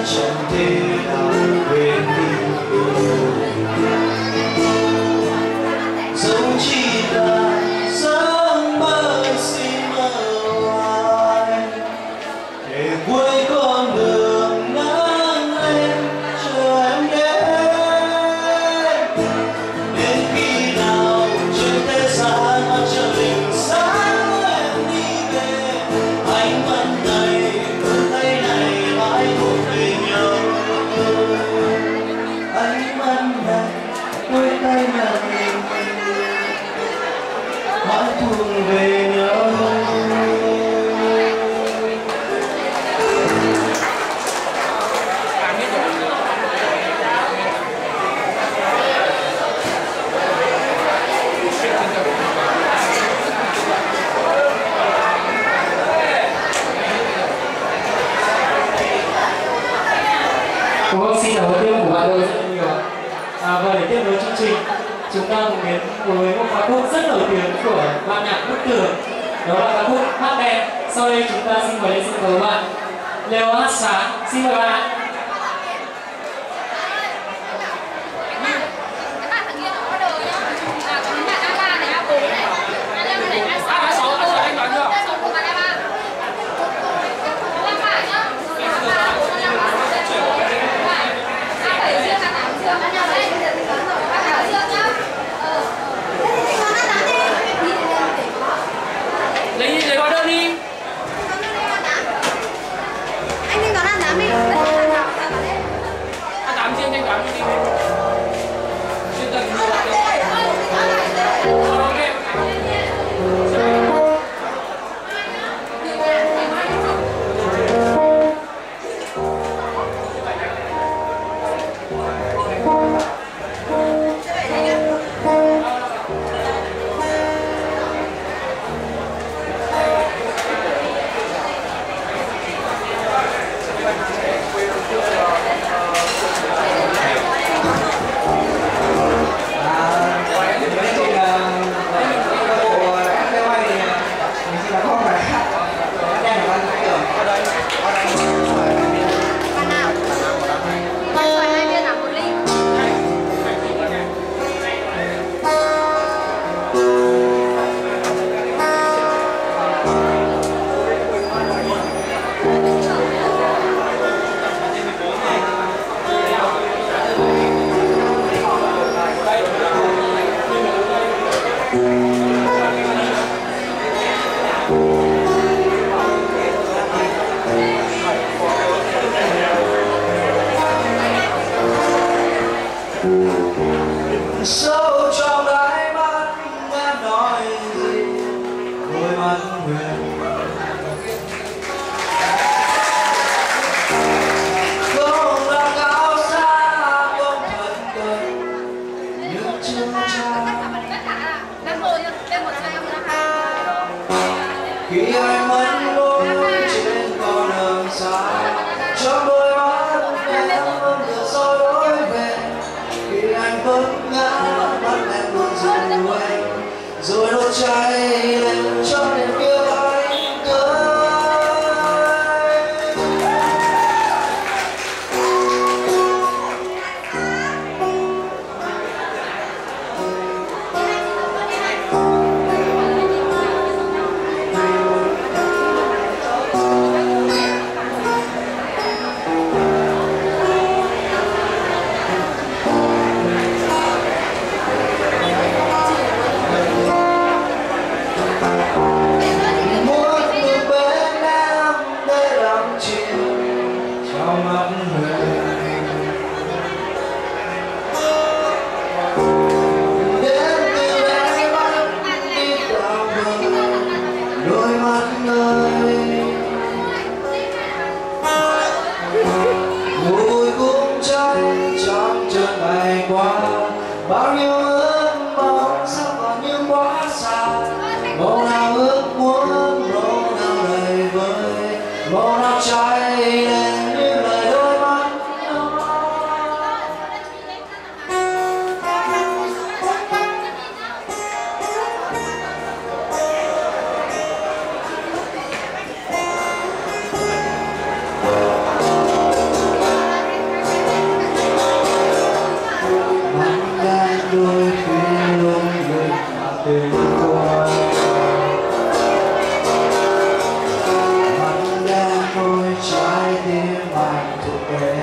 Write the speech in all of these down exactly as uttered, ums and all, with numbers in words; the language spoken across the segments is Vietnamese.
chẳng thể nào quên đi. Dẫu chỉ là giấc mơ xin mơ hoài, để cuối con đường nắng lên chờ em đến. Đến khi nào trên thế gian mặt trời sáng em đi về, ánh mắt này đôi tay này mãi thuộc về nhau. Ánh mắt này đôi tay này mãi thuộc về nhau. Vâng, xin cảm ơn tiêu của bạn đôi rất là nhiều. À, và để tiếp nối chương trình, chúng ta cùng đến với một ca khúc rất nổi tiếng của ban nhạc Bức Tường, đó là ca khúc Hát Đen. Sau đây chúng ta xin mời lên sân khấu bạn Leo Hát Sáng, xin mời bạn. Lấy lấy hóa đơn đi. Anh đi đón ăn tám đi. À, tám riêng thanh toán đi. Chuyên cần mua hóa đơn. Sâu trong đáy mắt em nói gì, đôi mắt huyền không là cao xa, không thân cần nhưng chưa trao. Khi anh mất lối trên con đường xa, trong đôi mắt em không được soi lối về. Khi anh vấp ngã mắt em luôn dừng quay, rồi đốt cháy lên cho niềm yêu anh tới. Bao nhiêu ước mong sao còn như quá xa, màu nào ước muốn, màu nào đầy vơi, màu nào cháy lên như lời đôi mắt đó. về.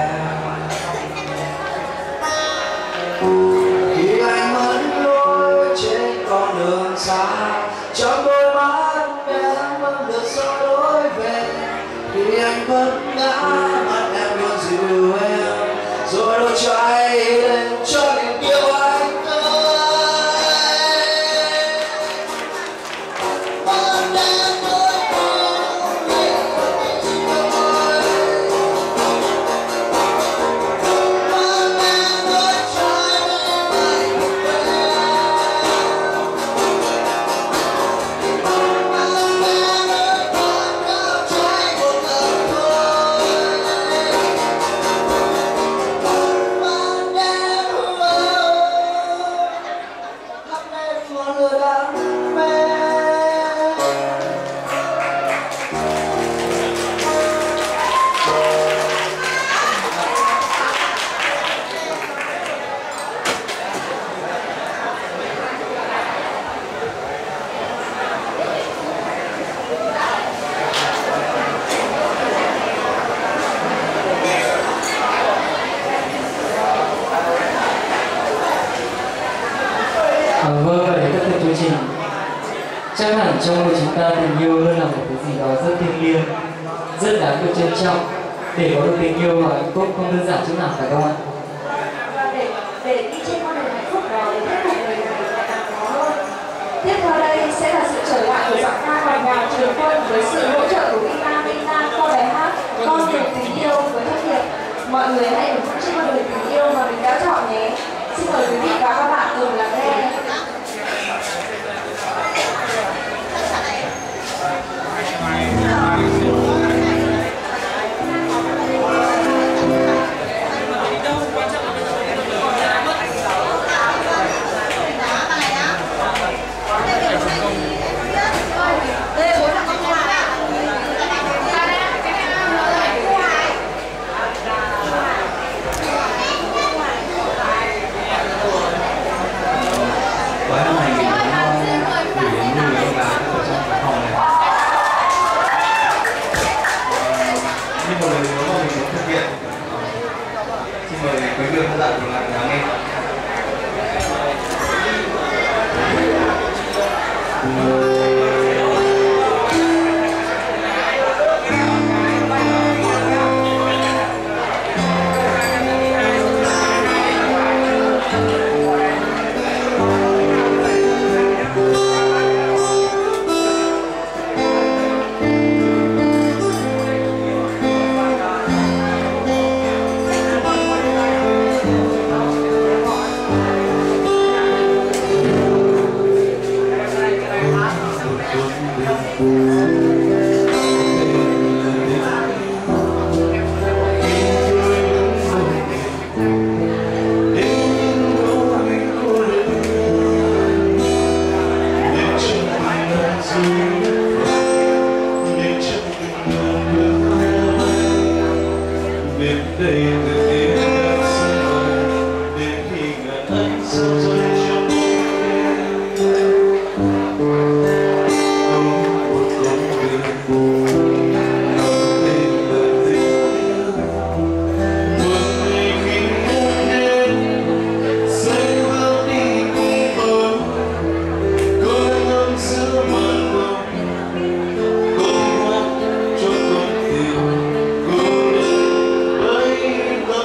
Khi anh mất lối trên con đường xa, trong đôi mắt em vẫn được gió lối về. Khi anh vẫn ngã, mắt em luôn dịu em, rồi đôi trái lên cho niềm yêu anh ơi. Vẫn em với con mình tình yêu ơi. Vẫn em với trái tim anh về. Vẫn em với con cao trái một lần thôi. Vẫn em ơi, thắp lên ngọn lửa đam mê. À, vâng, và để tiếp tục chương trình, chắc hẳn trong mỗi chúng ta tình yêu luôn là một cái gì đó rất thiêng liêng, rất đáng được trân trọng. Để có được tình yêu và hạnh phúc không đơn giản chút nào phải không ạ? Và để để đi trên con đường hạnh phúc đó để thuyết phục người này ngày càng khó hơn. Tiếp theo đây sẽ là sự trở lại của giọng ca ngọt ngào Trường Quân với sự hỗ trợ của guitar Minh qua bài hát Con đường tình yêu với thông điệp mọi người hãy ủng hộ trên con đường tình yêu mà mình đã chọn nhé. Xin mời quý vị và các bạn cùng lắng nghe. Quá năm này mình cũng gửi đến người con gái ở trong cái phòng này. Nhưng một lời hứa mà mình muốn thực hiện. Xin mời quý vị khán giả cùng lại lắng nghe. Go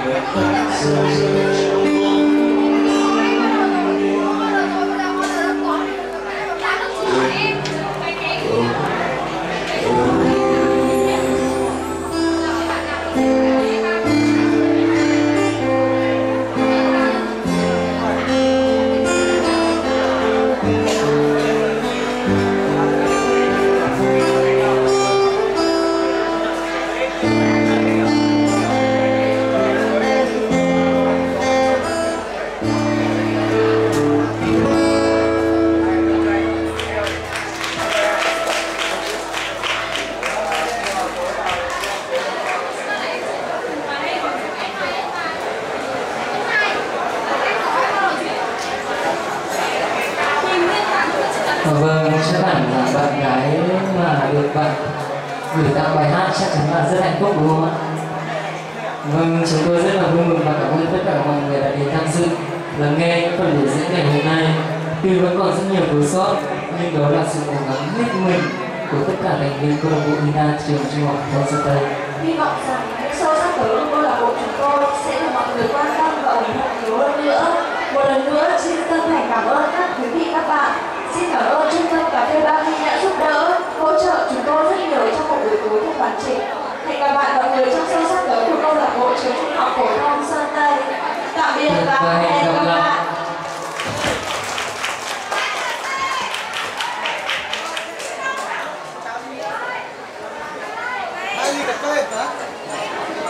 Vâng, chắc hẳn là bạn gái mà được bạn gửi tặng bài hát chắc chắn là rất hạnh phúc đúng không ạ? Vâng, chúng tôi rất là vui mừng và cảm ơn tất cả mọi người đã đến tham dự lắng nghe những phần biểu diễn ngày hôm nay. Tuy vẫn còn rất nhiều thiếu sót, nhưng đó là sự cố gắng hết mình của tất cả thành viên câu lạc bộ Ina trường Trung học phổ thông Sơn Tây. Hy vọng rằng những sâu sắc tới câu lạc bộ chúng tôi sẽ được mọi người quan tâm và ủng hộ nhiều hơn nữa. Một lần nữa, xin chân thành cảm ơn các quý vị các bạn. Xin cảm ơn Trung tâm Cà phê Ba Khi đã giúp đỡ, hỗ trợ chúng tôi rất nhiều trong một buổi tối thật hoàn chỉnh. Hẹn gặp lại mọi người trong sâu sắc tới của câu lạc bộ trường Trung học phổ thông Sơn Tây. Tạm biệt và hẹn gặp lại.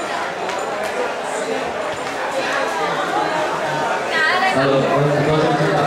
Ờ, tôi